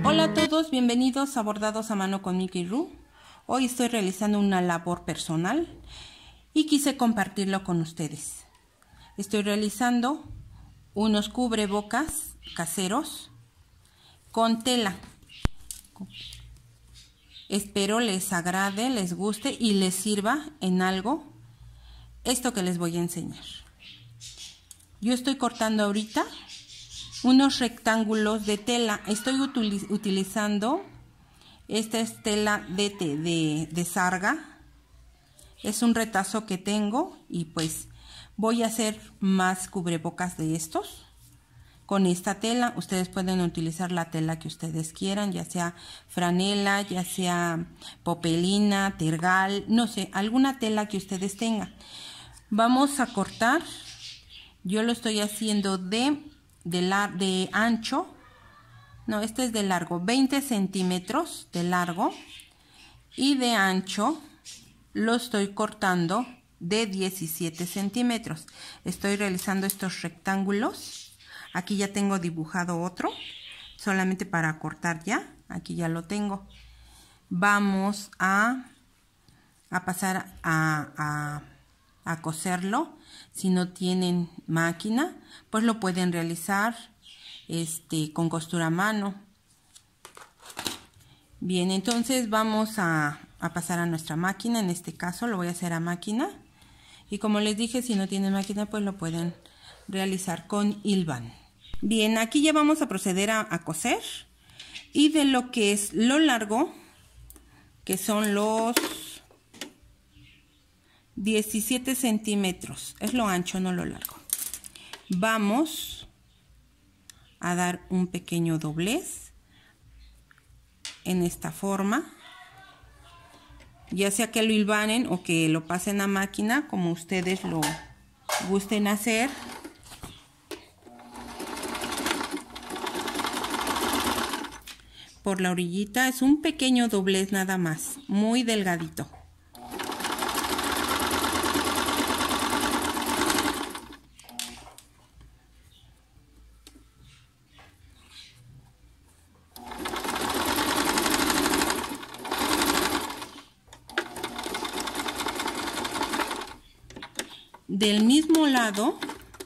Hola a todos, bienvenidos a Bordados a Mano con Miki Ru. Hoy estoy realizando una labor personal y quise compartirlo con ustedes. Estoy realizando unos cubrebocas caseros con tela. Espero les agrade, les guste y les sirva en algo esto que les voy a enseñar. Yo estoy cortando ahorita unos rectángulos de tela. Estoy utilizando esta es tela de sarga. Es un retazo que tengo y pues voy a hacer más cubrebocas de estos con esta tela. Ustedes pueden utilizar la tela que ustedes quieran, ya sea franela, ya sea popelina, tergal, no sé, alguna tela que ustedes tengan. Vamos a cortar. Yo lo estoy haciendo de ancho, no, este es de largo, 20 centímetros de largo, y de ancho lo estoy cortando de 17 centímetros. Estoy realizando estos rectángulos. Aquí ya tengo dibujado otro, solamente para cortar ya. Aquí ya lo tengo. Vamos a pasar a coserlo. Si no tienen máquina, pues lo pueden realizar con costura a mano. Bien, entonces vamos a pasar a nuestra máquina. En este caso lo voy a hacer a máquina. Y como les dije, si no tienen máquina, pues lo pueden realizar con hilván. Bien, aquí ya vamos a proceder a coser. Y de lo que es lo largo, que son los 17 centímetros, es lo ancho, no lo largo. Vamos a dar un pequeño doblez en esta forma, ya sea que lo hilvanen o que lo pasen a máquina, como ustedes lo gusten hacer. Por la orillita es un pequeño doblez nada más, muy delgadito. Del mismo lado,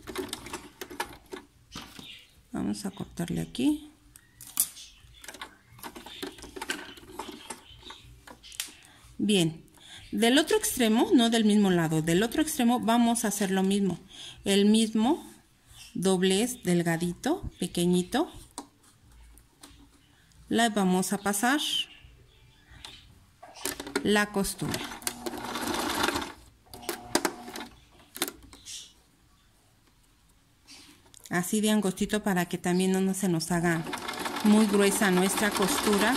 vamos a cortarle aquí. Bien, del otro extremo, no del mismo lado, del otro extremo vamos a hacer lo mismo. El mismo doblez delgadito, pequeñito. La vamos a pasar la costura. Así de angostito para que también no se nos haga muy gruesa nuestra costura.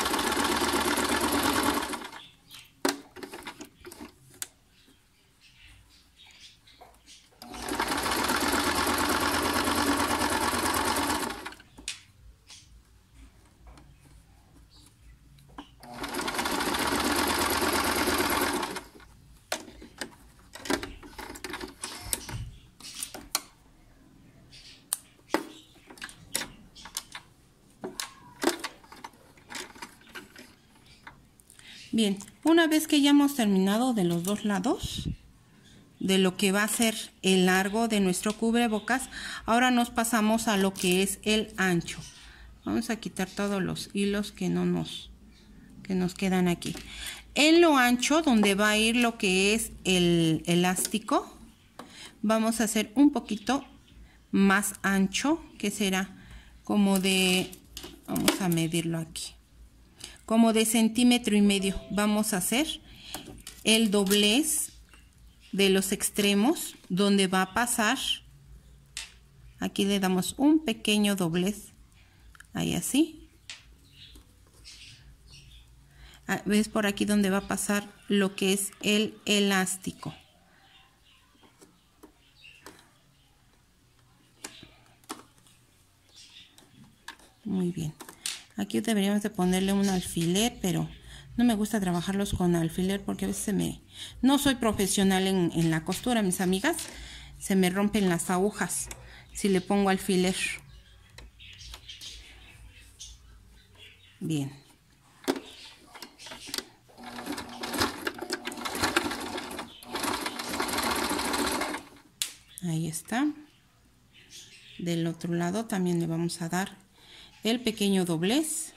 Bien, una vez que ya hemos terminado de los dos lados, de lo que va a ser el largo de nuestro cubrebocas, ahora nos pasamos a lo que es el ancho. Vamos a quitar todos los hilos que nos quedan aquí. En lo ancho, donde va a ir lo que es el elástico, vamos a hacer un poquito más ancho, que será como de, vamos a medirlo aquí, como de 1,5 centímetros. Vamos a hacer el doblez de los extremos donde va a pasar. Aquí le damos un pequeño doblez, ahí así. ¿Ves por aquí donde va a pasar lo que es el elástico? Muy bien. Aquí deberíamos de ponerle un alfiler, pero no me gusta trabajarlos con alfiler porque a veces no soy profesional en la costura, mis amigas. Se me rompen las agujas si le pongo alfiler. Bien. Ahí está. Del otro lado también le vamos a dar el pequeño doblez.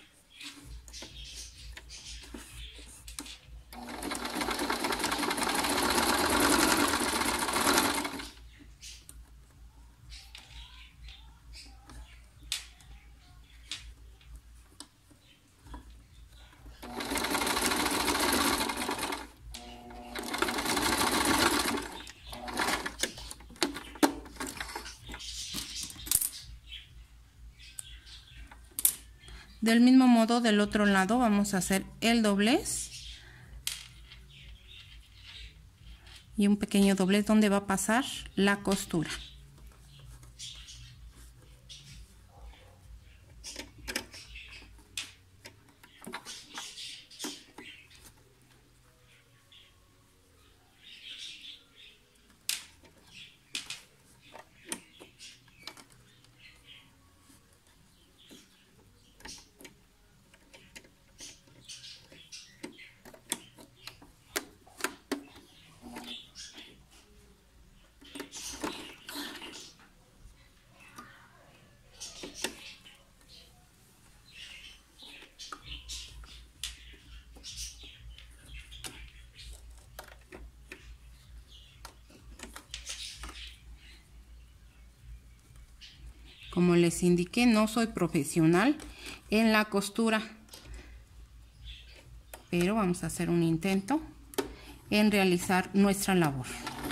Del mismo modo, del otro lado vamos a hacer el doblez y un pequeño doblez donde va a pasar la costura. Como les indiqué, no soy profesional en la costura, pero vamos a hacer un intento en realizar nuestra labor.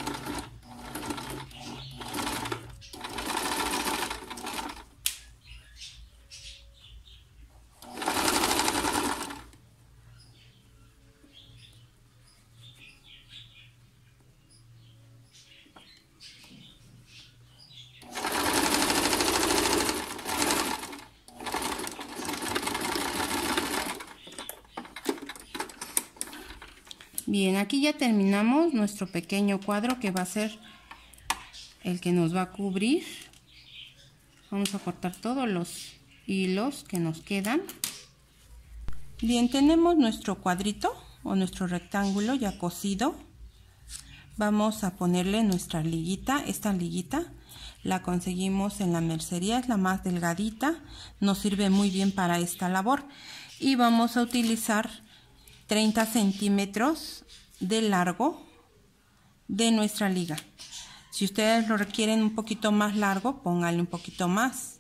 Bien, aquí ya terminamos nuestro pequeño cuadro que va a ser el que nos va a cubrir. Vamos a cortar todos los hilos que nos quedan. Bien, tenemos nuestro cuadrito o nuestro rectángulo ya cosido. Vamos a ponerle nuestra liguita. Esta liguita la conseguimos en la mercería, es la más delgadita, nos sirve muy bien para esta labor. Y vamos a utilizar 30 centímetros de largo de nuestra liga. Si ustedes lo requieren un poquito más largo, pónganle un poquito más.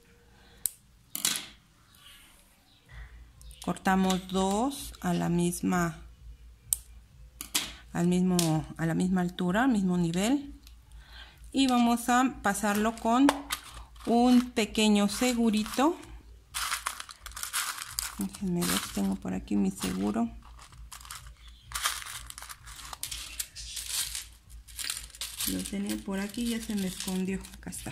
Cortamos dos a la misma altura, al mismo nivel, y vamos a pasarlo con un pequeño segurito. Déjenme ver si tengo por aquí mi seguro. Lo tenía por aquí y ya se me escondió. Acá está.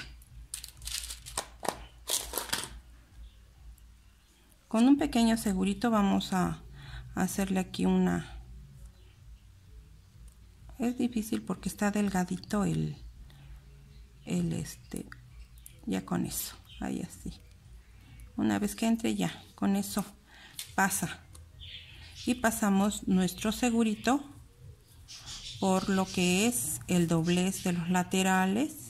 Con un pequeño segurito vamos a hacerle aquí una... Es difícil porque está delgadito ya con eso, ahí así. Una vez que entre ya, con eso pasa. Y pasamos nuestro segurito por lo que es el doblez de los laterales.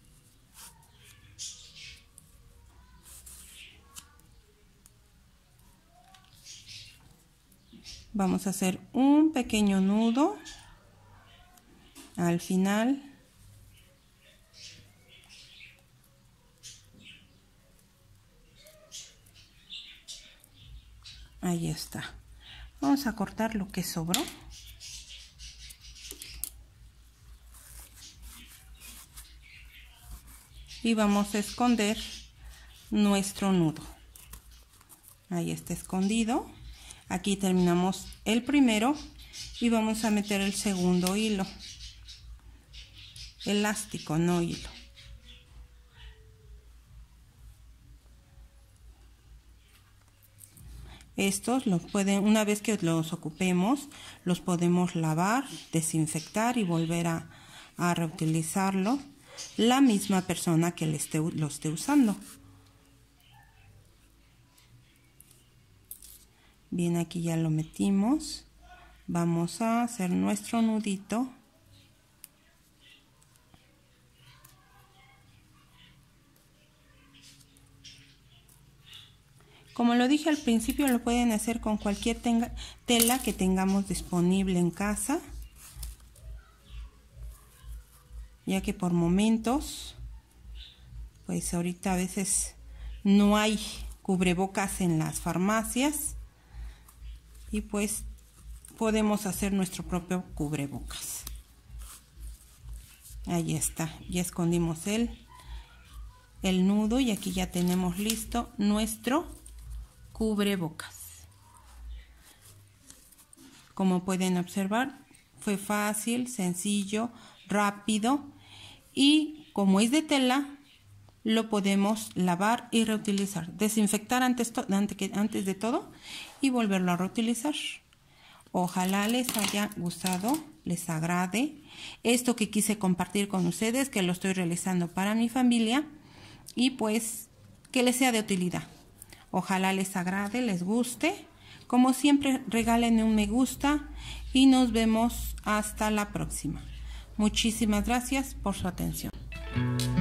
Vamos a hacer un pequeño nudo al final. Ahí está. Vamos a cortar lo que sobró. Y vamos a esconder nuestro nudo. Ahí está escondido. Aquí terminamos el primero y vamos a meter el segundo hilo. Elástico, no hilo. Estos los pueden, una vez que los ocupemos, los podemos lavar, desinfectar y volver a reutilizarlo la misma persona que lo esté usando. Bien, aquí ya lo metimos. Vamos a hacer nuestro nudito. Como lo dije al principio, lo pueden hacer con cualquier tela que tengamos disponible en casa, ya que por momentos, pues ahorita a veces no hay cubrebocas en las farmacias y pues podemos hacer nuestro propio cubrebocas. Ahí está, ya escondimos el nudo y aquí ya tenemos listo nuestro cubrebocas. Como pueden observar, fue fácil, sencillo, rápido, y como es de tela, lo podemos lavar y reutilizar, desinfectar antes de todo y volverlo a reutilizar. Ojalá les haya gustado, les agrade esto que quise compartir con ustedes, que lo estoy realizando para mi familia y pues que les sea de utilidad. Ojalá les agrade, les guste. Como siempre, regalen un me gusta y nos vemos hasta la próxima. Muchísimas gracias por su atención.